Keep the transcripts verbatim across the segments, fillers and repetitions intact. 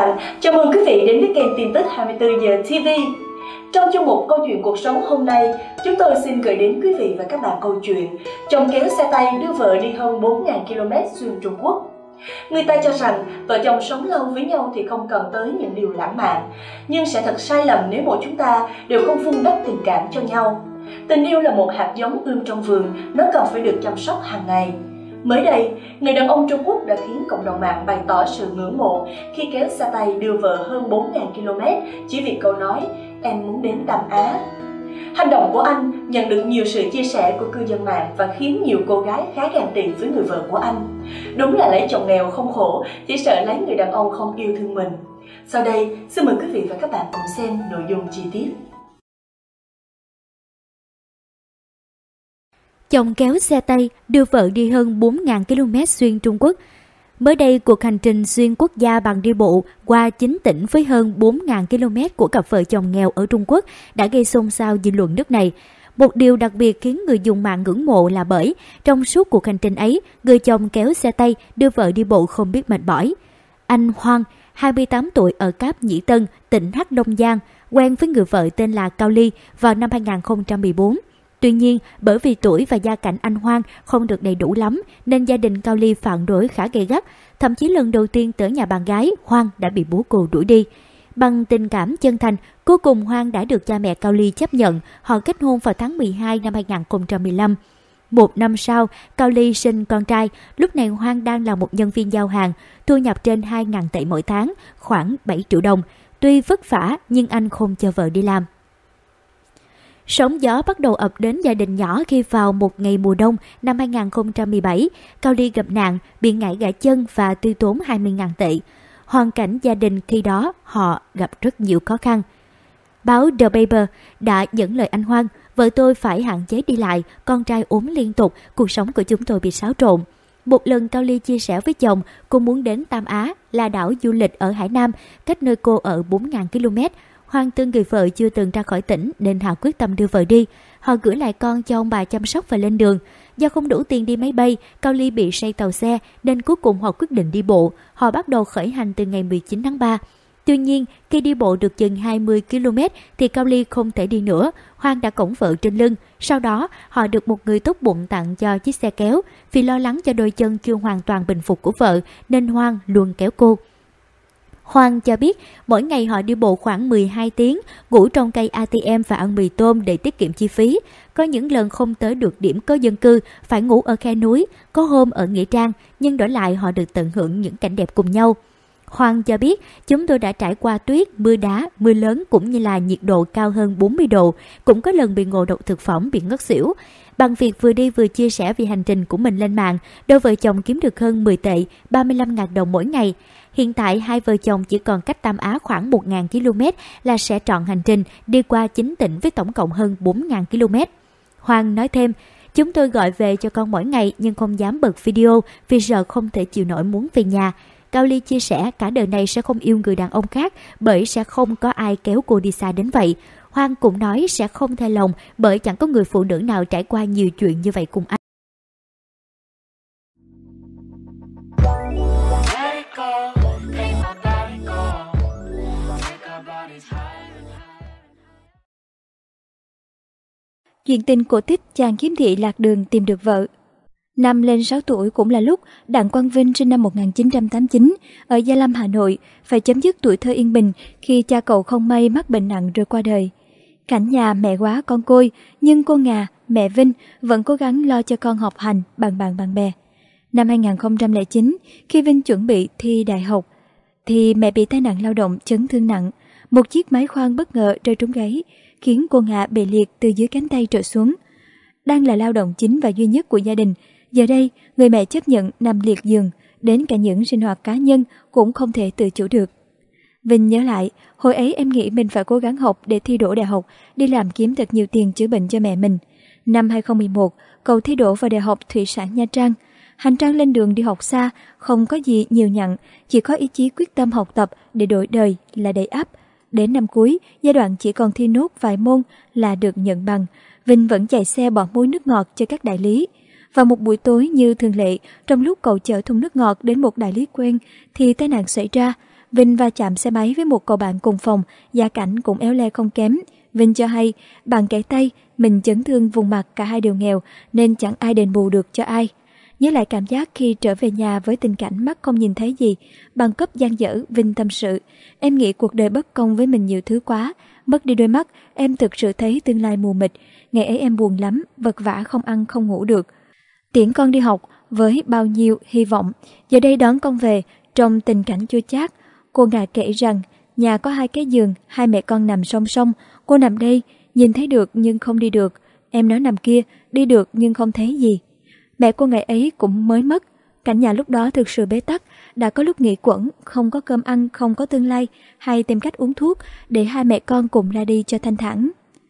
bạn, chào mừng quý vị đến với kênh tin tức hai mươi tư giờ ti vi. Trong chương mục Câu chuyện cuộc sống hôm nay, chúng tôi xin gửi đến quý vị và các bạn câu chuyện chồng kéo xe tay đưa vợ đi hơn bốn nghìn ki lô mét xuyên Trung Quốc. Người ta cho rằng vợ chồng sống lâu với nhau thì không cần tới những điều lãng mạn, nhưng sẽ thật sai lầm nếu mỗi chúng ta đều không vun đắp tình cảm cho nhau. Tình yêu là một hạt giống ươm trong vườn, nó cần phải được chăm sóc hàng ngày. Mới đây, người đàn ông Trung Quốc đã khiến cộng đồng mạng bày tỏ sự ngưỡng mộ khi kéo xe tay đưa vợ hơn bốn nghìn ki lô mét chỉ vì câu nói "em muốn đến Nam Á". Hành động của anh nhận được nhiều sự chia sẻ của cư dân mạng và khiến nhiều cô gái khá ghen tị với người vợ của anh. Đúng là lấy chồng nghèo không khổ, chỉ sợ lấy người đàn ông không yêu thương mình. Sau đây, xin mời quý vị và các bạn cùng xem nội dung chi tiết. Chồng kéo xe tay đưa vợ đi hơn bốn nghìn ki lô mét xuyên Trung Quốc. Mới đây, cuộc hành trình xuyên quốc gia bằng đi bộ qua chín tỉnh với hơn bốn nghìn ki lô mét của cặp vợ chồng nghèo ở Trung Quốc đã gây xôn xao dư luận nước này. Một điều đặc biệt khiến người dùng mạng ngưỡng mộ là bởi trong suốt cuộc hành trình ấy, người chồng kéo xe tay đưa vợ đi bộ không biết mệt mỏi. Anh Hoang, hai mươi tám tuổi ở Cáp Nhĩ Tân, tỉnh Hắc Long Giang, quen với người vợ tên là Cao Ly vào năm hai nghìn không trăm mười bốn. Tuy nhiên, bởi vì tuổi và gia cảnh anh Hoang không được đầy đủ lắm, nên gia đình Cao Ly phản đối khá gay gắt. Thậm chí lần đầu tiên tới nhà bạn gái, Hoang đã bị bố cô đuổi đi. Bằng tình cảm chân thành, cuối cùng Hoang đã được cha mẹ Cao Ly chấp nhận. Họ kết hôn vào tháng mười hai năm hai nghìn không trăm mười lăm. Một năm sau, Cao Ly sinh con trai. Lúc này Hoang đang là một nhân viên giao hàng, thu nhập trên hai nghìn tệ mỗi tháng, khoảng bảy triệu đồng. Tuy vất vả nhưng anh không cho vợ đi làm. Sóng gió bắt đầu ập đến gia đình nhỏ khi vào một ngày mùa đông năm hai nghìn không trăm mười bảy, Cao Ly gặp nạn, bị gãy gãy chân và tiêu tốn hai mươi nghìn tệ. Hoàn cảnh gia đình khi đó họ gặp rất nhiều khó khăn. Báo The Paper đã dẫn lời anh Hoang: "Vợ tôi phải hạn chế đi lại, con trai ốm liên tục, cuộc sống của chúng tôi bị xáo trộn." Một lần Cao Ly chia sẻ với chồng cô muốn đến Tam Á, là đảo du lịch ở Hải Nam, cách nơi cô ở bốn nghìn ki lô mét. Hoang tin người vợ chưa từng ra khỏi tỉnh nên họ quyết tâm đưa vợ đi. Họ gửi lại con cho ông bà chăm sóc và lên đường. Do không đủ tiền đi máy bay, Cao Ly bị say tàu xe nên cuối cùng họ quyết định đi bộ. Họ bắt đầu khởi hành từ ngày mười chín tháng ba. Tuy nhiên, khi đi bộ được chừng hai mươi ki lô mét thì Cao Ly không thể đi nữa. Hoang đã cõng vợ trên lưng. Sau đó, họ được một người tốt bụng tặng cho chiếc xe kéo. Vì lo lắng cho đôi chân chưa hoàn toàn bình phục của vợ nên Hoang luôn kéo cô. Hoang cho biết mỗi ngày họ đi bộ khoảng mười hai tiếng, ngủ trong cây a tê em và ăn mì tôm để tiết kiệm chi phí. Có những lần không tới được điểm có dân cư, phải ngủ ở khe núi, có hôm ở nghĩa trang, nhưng đổi lại họ được tận hưởng những cảnh đẹp cùng nhau. Hoang cho biết, chúng tôi đã trải qua tuyết, mưa đá, mưa lớn cũng như là nhiệt độ cao hơn bốn mươi độ, cũng có lần bị ngộ độc thực phẩm, bị ngất xỉu. Bằng việc vừa đi vừa chia sẻ về hành trình của mình lên mạng, đôi vợ chồng kiếm được hơn mười tệ, ba mươi lăm nghìn đồng mỗi ngày. Hiện tại, hai vợ chồng chỉ còn cách Tam Á khoảng một nghìn ki lô mét là sẽ trọn hành trình đi qua chín tỉnh với tổng cộng hơn bốn nghìn ki lô mét. Hoang nói thêm, chúng tôi gọi về cho con mỗi ngày nhưng không dám bật video vì sợ không thể chịu nổi muốn về nhà. Cao Ly chia sẻ cả đời này sẽ không yêu người đàn ông khác bởi sẽ không có ai kéo cô đi xa đến vậy. Hoang cũng nói sẽ không thay lòng bởi chẳng có người phụ nữ nào trải qua nhiều chuyện như vậy cùng anh. Chuyện tình cổ tích chàng kiếm thị lạc đường tìm được vợ. Năm lên sáu tuổi cũng là lúc Đặng Quang Vinh sinh năm một nghìn chín trăm tám mươi chín ở Gia Lâm, Hà Nội phải chấm dứt tuổi thơ yên bình khi cha cậu không may mắc bệnh nặng rồi qua đời. Cảnh nhà mẹ quá con côi, nhưng cô Ngà, mẹ Vinh vẫn cố gắng lo cho con học hành bằng bạn bạn bè. Năm hai nghìn không trăm lẻ chín, khi Vinh chuẩn bị thi đại học, thì mẹ bị tai nạn lao động chấn thương nặng. Một chiếc máy khoan bất ngờ rơi trúng gáy, khiến cô Ngà bệ liệt từ dưới cánh tay trở xuống. Đang là lao động chính và duy nhất của gia đình, giờ đây người mẹ chấp nhận nằm liệt giường, đến cả những sinh hoạt cá nhân cũng không thể tự chủ được. Vinh nhớ lại, hồi ấy em nghĩ mình phải cố gắng học để thi đỗ đại học, đi làm kiếm thật nhiều tiền chữa bệnh cho mẹ mình. Năm hai nghìn không trăm mười một, cậu thi đỗ vào Đại học Thủy sản Nha Trang. Hành trang lên đường đi học xa, không có gì nhiều nhặn, chỉ có ý chí quyết tâm học tập để đổi đời là đầy ắp. Đến năm cuối, giai đoạn chỉ còn thi nốt vài môn là được nhận bằng, Vinh vẫn chạy xe bỏ muối nước ngọt cho các đại lý. Vào một buổi tối như thường lệ, trong lúc cậu chở thùng nước ngọt đến một đại lý quen thì tai nạn xảy ra. Vinh va chạm xe máy với một cậu bạn cùng phòng, gia cảnh cũng éo le không kém. Vinh cho hay, bạn kể tay, mình chấn thương vùng mặt, cả hai đều nghèo nên chẳng ai đền bù được cho ai. Nhớ lại cảm giác khi trở về nhà với tình cảnh mắt không nhìn thấy gì, bằng cấp dang dở, Vinh tâm sự. Em nghĩ cuộc đời bất công với mình nhiều thứ quá, mất đi đôi mắt, em thực sự thấy tương lai mù mịt. Ngày ấy em buồn lắm, vật vã không ăn không ngủ được. Tiễn con đi học với bao nhiêu hy vọng, giờ đây đón con về trong tình cảnh chua chát. Cô Ngà kể rằng nhà có hai cái giường, hai mẹ con nằm song song. Cô nằm đây, nhìn thấy được nhưng không đi được. Em nó nằm kia, đi được nhưng không thấy gì. Mẹ cô ngày ấy cũng mới mất. Cảnh nhà lúc đó thực sự bế tắc, đã có lúc nghĩ quẩn, không có cơm ăn, không có tương lai, hay tìm cách uống thuốc để hai mẹ con cùng ra đi cho thanh thản.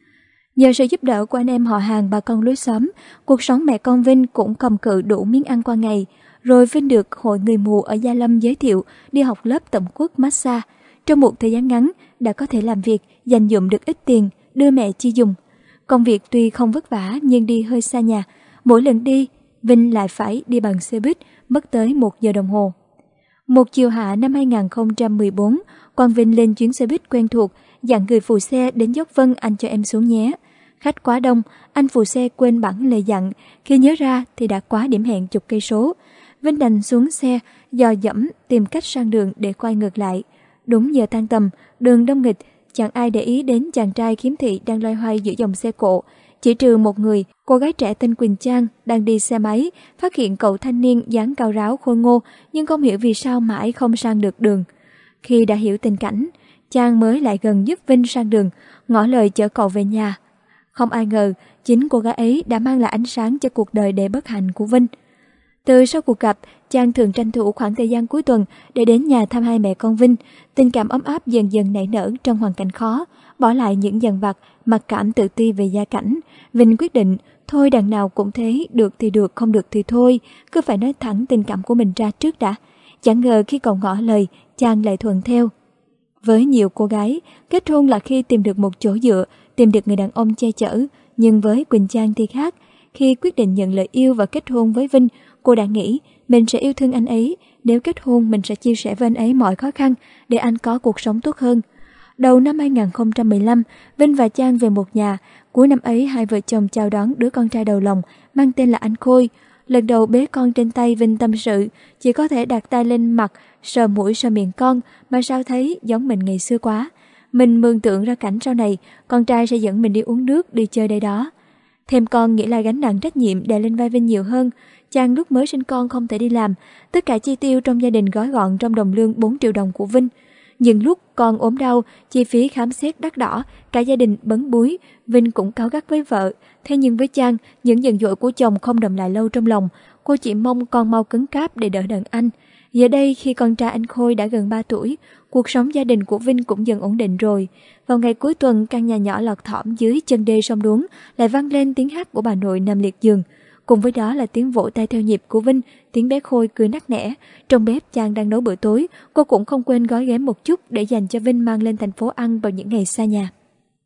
Nhờ sự giúp đỡ của anh em họ hàng bà con lối xóm, cuộc sống mẹ con Vinh cũng cầm cự đủ miếng ăn qua ngày. Rồi Vinh được Hội Người Mù ở Gia Lâm giới thiệu đi học lớp tẩm quất massage. Trong một thời gian ngắn đã có thể làm việc, dành dụm được ít tiền, đưa mẹ chi dùng. Công việc tuy không vất vả nhưng đi hơi xa nhà. Mỗi lần đi, Vinh lại phải đi bằng xe buýt, mất tới một giờ đồng hồ. Một chiều hạ năm hai nghìn không trăm mười bốn, Quang Vinh lên chuyến xe buýt quen thuộc, dặn người phụ xe đến dốc Vân anh cho em xuống nhé. Khách quá đông, anh phụ xe quên bẵng lời dặn, khi nhớ ra thì đã quá điểm hẹn chục cây số. Vinh đành xuống xe, dò dẫm tìm cách sang đường để quay ngược lại. Đúng giờ tan tầm, đường đông nghịch, chẳng ai để ý đến chàng trai khiếm thị đang loay hoay giữa dòng xe cộ. Chỉ trừ một người, cô gái trẻ tên Quỳnh Trang đang đi xe máy, phát hiện cậu thanh niên dáng cao ráo khôi ngô nhưng không hiểu vì sao mãi không sang được đường. Khi đã hiểu tình cảnh, Trang mới lại gần giúp Vinh sang đường, ngỏ lời chở cậu về nhà. Không ai ngờ, chính cô gái ấy đã mang lại ánh sáng cho cuộc đời đầy bất hạnh của Vinh. Từ sau cuộc gặp, Trang thường tranh thủ khoảng thời gian cuối tuần để đến nhà thăm hai mẹ con Vinh. Tình cảm ấm áp dần dần nảy nở trong hoàn cảnh khó, bỏ lại những dằn vặt, mặc cảm tự ti về gia cảnh. Vinh quyết định, thôi đằng nào cũng thế, được thì được, không được thì thôi, cứ phải nói thẳng tình cảm của mình ra trước đã. Chẳng ngờ khi cậu ngỏ lời, Trang lại thuận theo. Với nhiều cô gái, kết hôn là khi tìm được một chỗ dựa, tìm được người đàn ông che chở. Nhưng với Quỳnh Trang thì khác. Khi quyết định nhận lời yêu và kết hôn với Vinh, cô đã nghĩ mình sẽ yêu thương anh ấy. Nếu kết hôn, mình sẽ chia sẻ với anh ấy mọi khó khăn để anh có cuộc sống tốt hơn. Đầu năm hai nghìn không trăm mười lăm, Vinh và Trang về một nhà. Cuối năm ấy, hai vợ chồng chào đón đứa con trai đầu lòng mang tên là anh Khôi. Lần đầu bế con trên tay, Vinh tâm sự, chỉ có thể đặt tay lên mặt, sờ mũi sờ miệng con mà sao thấy giống mình ngày xưa quá. Mình mường tượng ra cảnh sau này, con trai sẽ dẫn mình đi uống nước, đi chơi đây đó. Thêm con nghĩa là gánh nặng trách nhiệm đè lên vai Vinh nhiều hơn. Trang lúc mới sinh con không thể đi làm, tất cả chi tiêu trong gia đình gói gọn trong đồng lương bốn triệu đồng của Vinh. Nhưng lúc con ốm đau, chi phí khám xét đắt đỏ, cả gia đình bấn búi, Vinh cũng cáu gắt với vợ. Thế nhưng với Trang, những giận dỗi của chồng không đọng lại lâu trong lòng, cô chỉ mong con mau cứng cáp để đỡ đần anh. Giờ đây khi con trai anh Khôi đã gần ba tuổi, cuộc sống gia đình của Vinh cũng dần ổn định rồi. Vào ngày cuối tuần, căn nhà nhỏ lọt thỏm dưới chân đê sông Đuống lại vang lên tiếng hát của bà nội nằm liệt giường. Cùng với đó là tiếng vỗ tay theo nhịp của Vinh, tiếng bé Khôi cười nắc nẻ. Trong bếp Trang đang nấu bữa tối, cô cũng không quên gói ghém một chút để dành cho Vinh mang lên thành phố ăn vào những ngày xa nhà.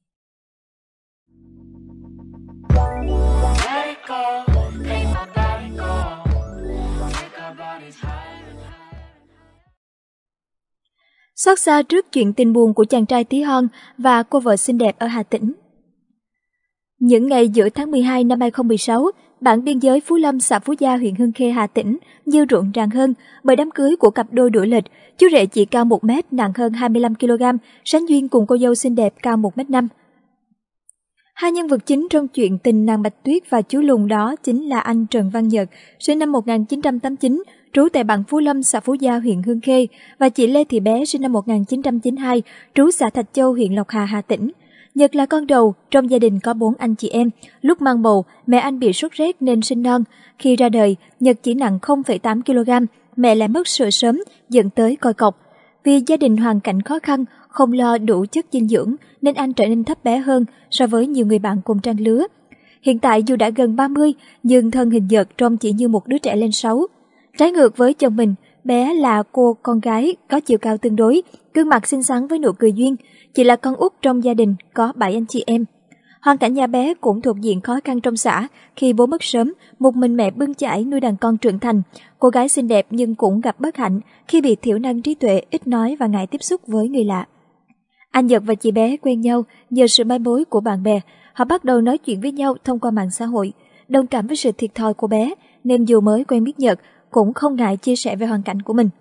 Xót xa trước chuyện tình buồn của chàng trai tí hon và cô vợ xinh đẹp ở Hà Tĩnh. Những ngày giữa tháng mười hai năm hai nghìn không trăm mười sáu, bản biên giới Phú Lâm, xã Phú Gia, huyện Hương Khê, Hà Tĩnh như rộn ràng hơn bởi đám cưới của cặp đôi đuổi lịch. Chú rể chỉ cao một mét, nặng hơn hai mươi lăm ki lô gam, sánh duyên cùng cô dâu xinh đẹp cao một mét năm. Hai nhân vật chính trong chuyện tình nàng Bạch Tuyết và chú Lùn đó chính là anh Trần Văn Nhật, sinh năm một nghìn chín trăm tám mươi chín, trú tại bản Phú Lâm, xã Phú Gia, huyện Hương Khê, và chị Lê Thị Bé, sinh năm một nghìn chín trăm chín mươi hai, trú xã Thạch Châu, huyện Lộc Hà, Hà Tĩnh. Nhật là con đầu, trong gia đình có bốn anh chị em. Lúc mang bầu, mẹ anh bị sốt rét nên sinh non. Khi ra đời, Nhật chỉ nặng không phẩy tám ki lô gam, mẹ lại mất sữa sớm, dẫn tới còi cọc. Vì gia đình hoàn cảnh khó khăn, không lo đủ chất dinh dưỡng nên anh trở nên thấp bé hơn so với nhiều người bạn cùng trang lứa. Hiện tại dù đã gần ba mươi, nhưng thân hình Nhật trông chỉ như một đứa trẻ lên sáu. Trái ngược với chồng mình, Bé là cô con gái có chiều cao tương đối, gương mặt xinh xắn với nụ cười duyên. Chị là con út trong gia đình có bảy anh chị em. Hoàn cảnh nhà bé cũng thuộc diện khó khăn trong xã, khi bố mất sớm, một mình mẹ bươn chải nuôi đàn con trưởng thành. Cô gái xinh đẹp nhưng cũng gặp bất hạnh khi bị thiểu năng trí tuệ, ít nói và ngại tiếp xúc với người lạ. Anh Nhật và chị bé quen nhau nhờ sự mai mối của bạn bè. Họ bắt đầu nói chuyện với nhau thông qua mạng xã hội, đồng cảm với sự thiệt thòi của bé, nên dù mới quen biết Nhật, cũng không ngại chia sẻ về hoàn cảnh của mình.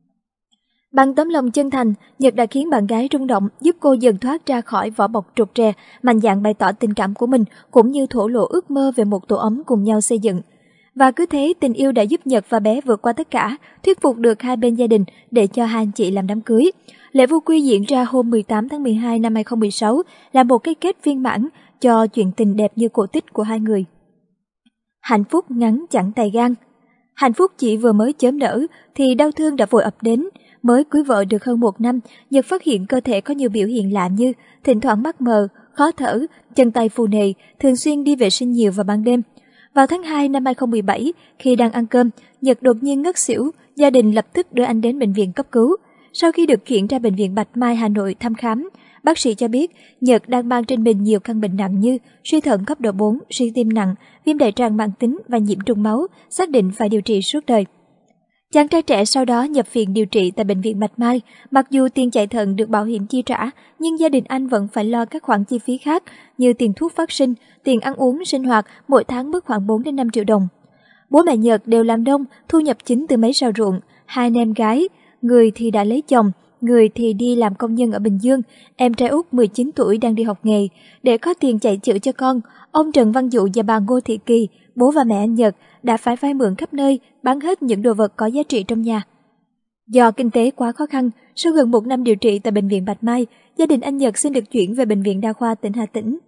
Bằng tấm lòng chân thành, Nhật đã khiến bạn gái rung động, giúp cô dần thoát ra khỏi vỏ bọc trục trè, mạnh dạn bày tỏ tình cảm của mình, cũng như thổ lộ ước mơ về một tổ ấm cùng nhau xây dựng. Và cứ thế, tình yêu đã giúp Nhật và bé vượt qua tất cả, thuyết phục được hai bên gia đình để cho hai anh chị làm đám cưới. Lễ vu quy diễn ra hôm mười tám tháng mười hai năm hai không một sáu là một cái kết viên mãn cho chuyện tình đẹp như cổ tích của hai người. Hạnh phúc ngắn chẳng tày gan. Hạnh phúc chỉ vừa mới chớm nở thì đau thương đã vội ập đến. Mới cưới vợ được hơn một năm, Nhật phát hiện cơ thể có nhiều biểu hiện lạ như thỉnh thoảng mắt mờ, khó thở, chân tay phù nề, thường xuyên đi vệ sinh nhiều vào ban đêm. Vào tháng hai năm hai không một bảy, khi đang ăn cơm, Nhật đột nhiên ngất xỉu, gia đình lập tức đưa anh đến bệnh viện cấp cứu. Sau khi được chuyển ra bệnh viện Bạch Mai, Hà Nội thăm khám, bác sĩ cho biết Nhật đang mang trên mình nhiều căn bệnh nặng như suy thận cấp độ bốn, suy tim nặng, viêm đại tràng mãn tính và nhiễm trùng máu, xác định phải điều trị suốt đời. Chàng trai trẻ sau đó nhập viện điều trị tại bệnh viện Bạch Mai. Mặc dù tiền chạy thận được bảo hiểm chi trả, nhưng gia đình anh vẫn phải lo các khoản chi phí khác như tiền thuốc phát sinh, tiền ăn uống, sinh hoạt, mỗi tháng mất khoảng bốn đến năm triệu đồng. Bố mẹ Nhật đều làm nông, thu nhập chính từ mấy sào ruộng. Hai anh em gái, người thì đã lấy chồng, người thì đi làm công nhân ở Bình Dương. Em trai út mười chín tuổi đang đi học nghề. Để có tiền chạy chữa cho con, ông Trần Văn Dụ và bà Ngô Thị Kỳ, bố và mẹ anh Nhật, đã phải vay mượn khắp nơi, bán hết những đồ vật có giá trị trong nhà. Do kinh tế quá khó khăn, sau gần một năm điều trị tại bệnh viện Bạch Mai, gia đình anh Nhật xin được chuyển về bệnh viện đa khoa tỉnh Hà Tĩnh.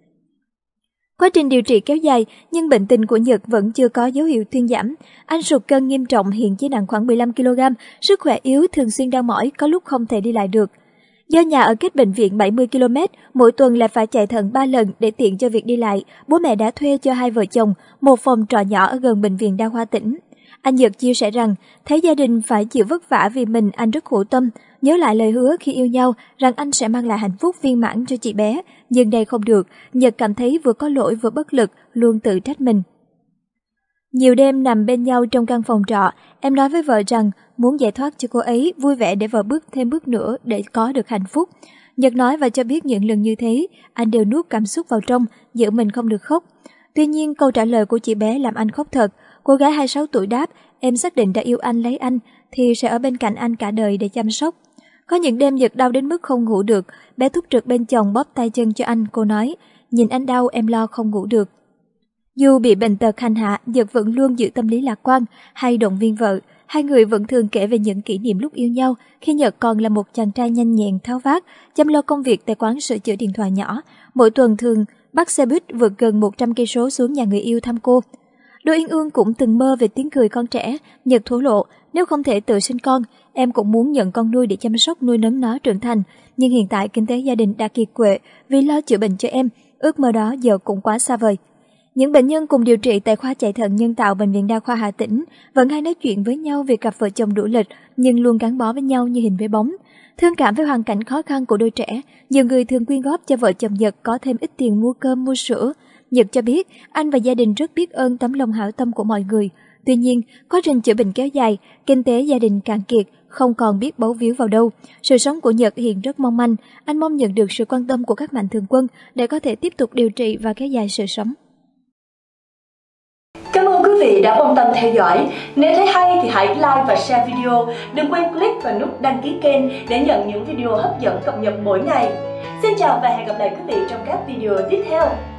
Quá trình điều trị kéo dài, nhưng bệnh tình của Nhật vẫn chưa có dấu hiệu thuyên giảm. Anh sụt cân nghiêm trọng, hiện chỉ nặng khoảng mười lăm ki lô gam, sức khỏe yếu, thường xuyên đau mỏi, có lúc không thể đi lại được. Do nhà ở cách bệnh viện bảy mươi ki lô mét, mỗi tuần lại phải chạy thận ba lần để tiện cho việc đi lại, bố mẹ đã thuê cho hai vợ chồng một phòng trọ nhỏ ở gần bệnh viện đa khoa tỉnh. Anh Nhật chia sẻ rằng, thấy gia đình phải chịu vất vả vì mình, anh rất khổ tâm, nhớ lại lời hứa khi yêu nhau rằng anh sẽ mang lại hạnh phúc viên mãn cho chị bé, nhưng đây không được. Nhật cảm thấy vừa có lỗi vừa bất lực, luôn tự trách mình. Nhiều đêm nằm bên nhau trong căn phòng trọ, em nói với vợ rằng muốn giải thoát cho cô ấy, vui vẻ để vợ bước thêm bước nữa để có được hạnh phúc. Nhật nói và cho biết những lần như thế, anh đều nuốt cảm xúc vào trong, giữ mình không được khóc. Tuy nhiên, câu trả lời của chị bé làm anh khóc thật. Cô gái hai mươi sáu tuổi đáp, em xác định đã yêu anh, lấy anh, thì sẽ ở bên cạnh anh cả đời để chăm sóc. Có những đêm Nhật đau đến mức không ngủ được, bé thúc trực bên chồng bóp tay chân cho anh, cô nói, nhìn anh đau em lo không ngủ được. Dù bị bệnh tật hành hạ, Nhật vẫn luôn giữ tâm lý lạc quan, hay động viên vợ. Hai người vẫn thường kể về những kỷ niệm lúc yêu nhau, khi Nhật còn là một chàng trai nhanh nhẹn, tháo vát, chăm lo công việc tại quán sửa chữa điện thoại nhỏ. Mỗi tuần thường bắt xe buýt vượt gần một trăm cây số xuống nhà người yêu thăm cô. Đôi Yên Ương cũng từng mơ về tiếng cười con trẻ. Nhật thổ lộ, nếu không thể tự sinh con, em cũng muốn nhận con nuôi để chăm sóc nuôi nấng nó trưởng thành. Nhưng hiện tại kinh tế gia đình đã kiệt quệ vì lo chữa bệnh cho em, ước mơ đó giờ cũng quá xa vời. Những bệnh nhân cùng điều trị tại khoa chạy thận nhân tạo bệnh viện đa khoa Hà Tĩnh vẫn hay nói chuyện với nhau về cặp vợ chồng đũa lịch, nhưng luôn gắn bó với nhau như hình với bóng. Thương cảm với hoàn cảnh khó khăn của đôi trẻ, nhiều người thường quyên góp cho vợ chồng Nhật có thêm ít tiền mua cơm mua sữa. Nhật cho biết anh và gia đình rất biết ơn tấm lòng hảo tâm của mọi người. Tuy nhiên, quá trình chữa bệnh kéo dài, kinh tế gia đình cạn kiệt, không còn biết bấu víu vào đâu. Sự sống của Nhật hiện rất mong manh, anh mong nhận được sự quan tâm của các mạnh thường quân để có thể tiếp tục điều trị và kéo dài sự sống. Cảm ơn quý vị đã quan tâm theo dõi. Nếu thấy hay thì hãy like và share video. Đừng quên click vào nút đăng ký kênh để nhận những video hấp dẫn cập nhật mỗi ngày. Xin chào và hẹn gặp lại quý vị trong các video tiếp theo.